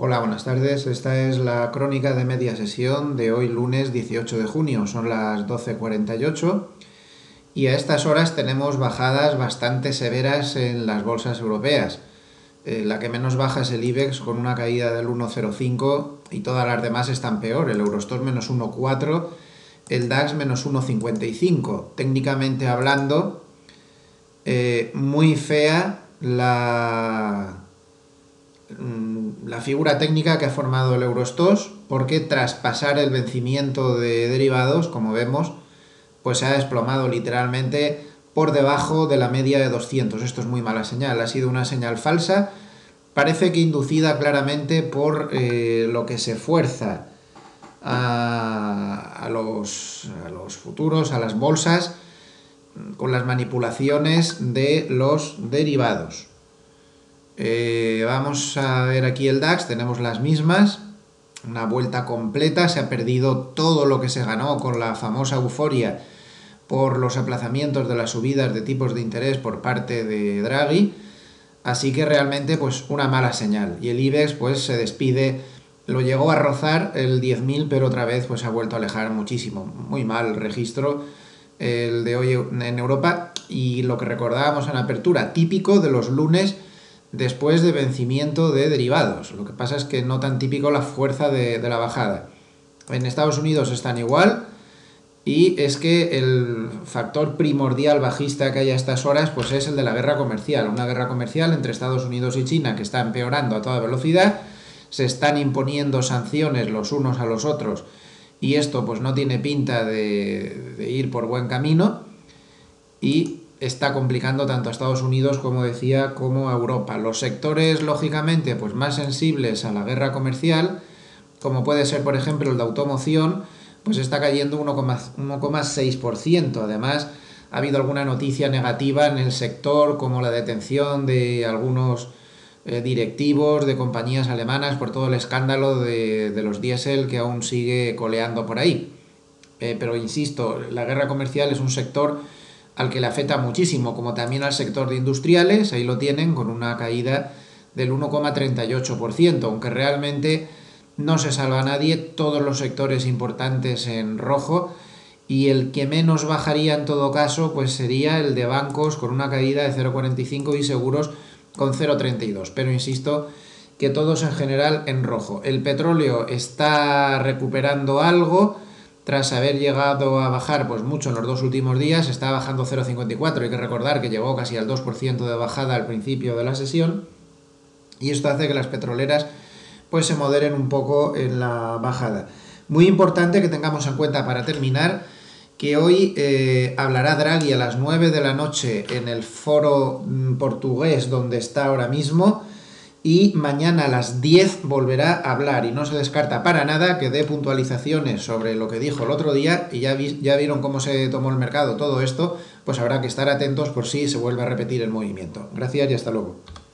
Hola, buenas tardes. Esta es la crónica de media sesión de hoy lunes 18 de junio. Son las 12:48 y a estas horas tenemos bajadas bastante severas en las bolsas europeas. La que menos baja es el IBEX con una caída del 1,05 y todas las demás están peor. El Eurostoxx menos 1,4, el DAX menos 1,55. Técnicamente hablando, muy fea la figura técnica que ha formado el Eurostoxx, porque tras pasar el vencimiento de derivados, como vemos, pues se ha desplomado literalmente por debajo de la media de 200. Esto es muy mala señal, ha sido una señal falsa, parece que inducida claramente por lo que se fuerza a los futuros, a las bolsas, con las manipulaciones de los derivados. Vamos a ver aquí el DAX, tenemos las mismas, una vuelta completa, se ha perdido todo lo que se ganó con la famosa euforia por los aplazamientos de las subidas de tipos de interés por parte de Draghi, así que realmente pues una mala señal. Y el IBEX pues se despide, lo llegó a rozar el 10.000, pero otra vez pues se ha vuelto a alejar muchísimo. Muy mal registro el de hoy en Europa, y lo que recordábamos en apertura, típico de los lunes después de vencimiento de derivados. Lo que pasa es que no tan típico la fuerza de la bajada. En Estados Unidos están igual, y es que el factor primordial bajista que hay a estas horas pues es el de la guerra comercial. Una guerra comercial entre Estados Unidos y China que está empeorando a toda velocidad. Se están imponiendo sanciones los unos a los otros y esto pues no tiene pinta de ir por buen camino, y está complicando tanto a Estados Unidos, como decía, como a Europa. Los sectores, lógicamente, pues más sensibles a la guerra comercial, como puede ser, por ejemplo, el de automoción, pues está cayendo 1,6%. Además, ha habido alguna noticia negativa en el sector, como la detención de algunos directivos de compañías alemanas por todo el escándalo de los diésel que aún sigue coleando por ahí. Pero insisto, la guerra comercial es un sector al que le afecta muchísimo, como también al sector de industriales. Ahí lo tienen, con una caída del 1,38%, aunque realmente no se salva a nadie, todos los sectores importantes en rojo, y el que menos bajaría en todo caso pues sería el de bancos, con una caída de 0,45, y seguros con 0,32, pero insisto que todos en general en rojo. El petróleo está recuperando algo, tras haber llegado a bajar pues mucho en los dos últimos días. Está bajando 0,54, hay que recordar que llegó casi al 2% de bajada al principio de la sesión, y esto hace que las petroleras pues se moderen un poco en la bajada. Muy importante que tengamos en cuenta, para terminar, que hoy hablará Draghi a las 9 de la noche en el foro portugués donde está ahora mismo, y mañana a las 10 volverá a hablar, y no se descarta para nada que dé puntualizaciones sobre lo que dijo el otro día. Y ya vieron cómo se tomó el mercado todo esto, pues habrá que estar atentos por si se vuelve a repetir el movimiento. Gracias y hasta luego.